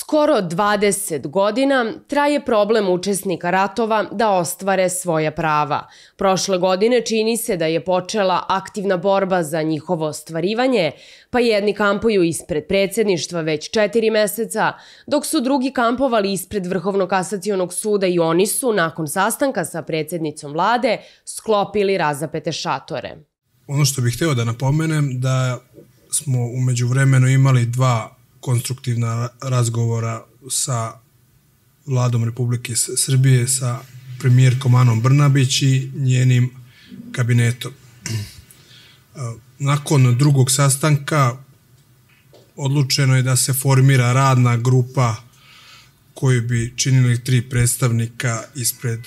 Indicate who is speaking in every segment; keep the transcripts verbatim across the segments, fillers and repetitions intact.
Speaker 1: Skoro dvadeset godina traje problem učesnika ratova da ostvare svoja prava. Prošle godine čini se da je počela aktivna borba za njihovo ostvarivanje, pa jedni kampuju ispred predsjedništva već četiri meseca, dok su drugi kampovali ispred Vrhovnog kasacionog suda i oni su, nakon sastanka sa predsjednicom vlade, sklopili razapete šatore.
Speaker 2: Ono što bih hteo da napomenem da smo u međuvremenu imali dva konstruktivna razgovora sa vladom Republike Srbije, sa premijerkom Anom Brnabić i njenim kabinetom. Nakon drugog sastanka odlučeno je da se formira radna grupa koju bi činili tri predstavnika ispred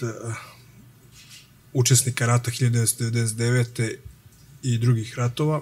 Speaker 2: učesnika rata hiljadu devetsto devedeset devete i drugih ratova.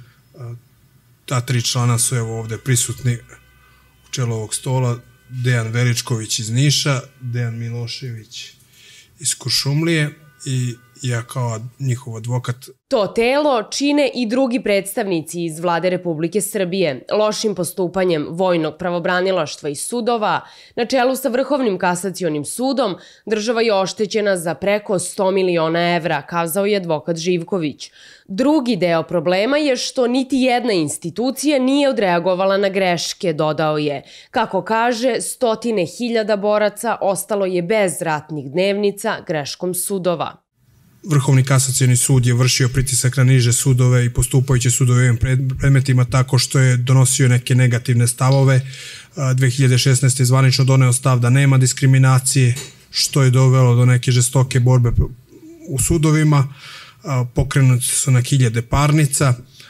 Speaker 2: Ta tri člana su evo ovde prisutni u čelu ovog stola: Dejan Veličković iz Niša, Dejan Milošević iz Kuršumlije i ja kao njihov advokat.
Speaker 1: To telo čine i drugi predstavnici iz vlade Republike Srbije. Lošim postupanjem vojnog pravobranilaštva i sudova, na čelu sa Vrhovnim kasacionim sudom, država je oštećena za preko sto miliona evra, kazao je advokat Živković. Drugi deo problema je što niti jedna institucija nije odreagovala na greške, dodao je. Kako kaže, stotine hiljada boraca ostalo je bez ratnih dnevnica greškom sudova.
Speaker 2: Vrhovni kasacioni sud je vršio pritisak na niže sudove i postupajuće sudove ovim predmetima tako što je donosio neke negativne stavove. dve hiljade šesnaeste. je zvanično doneo stav da nema diskriminacije, što je dovelo do neke žestoke borbe u sudovima. Pokrenuti su na hiljade parnica.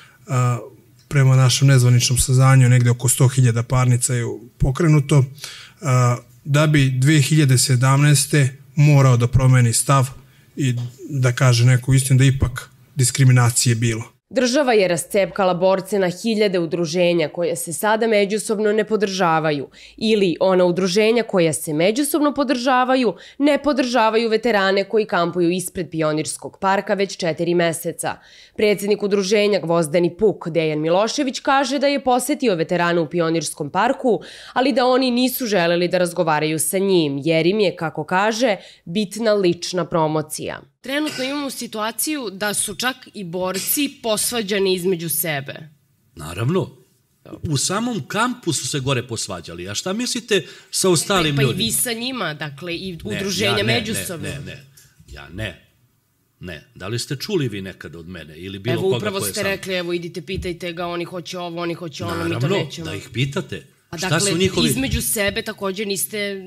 Speaker 2: Prema našem nezvaničnom saznanju negde oko sto hiljada parnica je pokrenuto. Da bi dve hiljade sedamnaeste. morao da promeni stav i da kaže neku istinu da ipak diskriminacije bilo.
Speaker 1: Država je rascepkala borce na hiljade udruženja koje se sada međusobno ne podržavaju ili ona udruženja koja se međusobno podržavaju ne podržavaju veterane koji kampuju ispred Pionirskog parka već četiri meseca. Predsjednik udruženja Gvozdeni puk Dejan Milošević kaže da je posetio veterane u Pionirskom parku, ali da oni nisu želeli da razgovaraju sa njim jer im je, kako kaže, bitna lična promocija.
Speaker 3: Trenutno imamo situaciju da su čak i borci posvađani između sebe.
Speaker 4: Naravno. U samom kampu su se gore posvađali. A šta mislite sa ostalim ljudima?
Speaker 3: Pa i vi sa njima, dakle, i udruženja međusobno.
Speaker 4: Ne, ne, ne. Ja ne. Ne. Da li ste čuli vi nekada od mene ili bilo koga koje sam?
Speaker 3: Evo, upravo ste rekli, evo, idite, pitajte ga, oni hoće ovo, oni hoće ono, mi to nećemo.
Speaker 4: Naravno, da ih pitate.
Speaker 3: A dakle, između sebe također niste...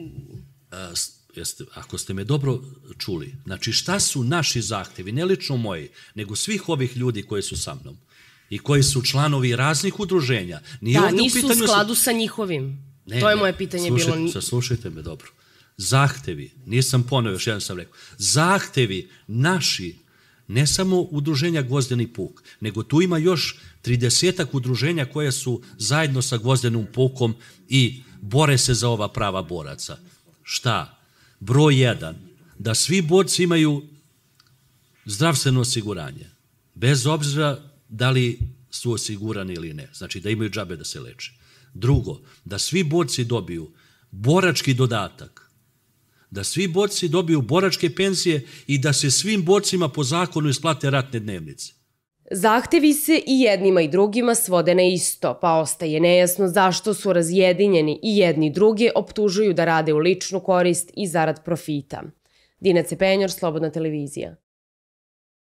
Speaker 4: Ako ste me dobro čuli, znači šta su naši zahtevi, ne lično moji, nego svih ovih ljudi koji su sa mnom i koji su članovi raznih udruženja.
Speaker 3: Da, nisu u skladu sa njihovim. To je moje pitanje bilo.
Speaker 4: Saslušajte me dobro. Zahtevi, nisam ponovio, još jedan sam rekao, zahtevi naši, ne samo udruženja Gvozdeni puk, nego tu ima još tridesetak udruženja koje su zajedno sa Gvozdenim pukom i bore se za ova prava boraca. Šta? Broj jedan, da svi borci imaju zdravstveno osiguranje, bez obzira da li su osigurani ili ne, znači da imaju džabe da se leče. Drugo, da svi borci dobiju borački dodatak, da svi borci dobiju boračke penzije i da se svim borcima po zakonu isplate ratne dnevnice.
Speaker 1: Zahtevi se i jednima i drugima svode na isto, pa ostaje nejasno zašto su razjedinjeni i jedni druge optužuju da rade u ličnu korist i zarad profita. Dina Cepenjor, Slobodna televizija.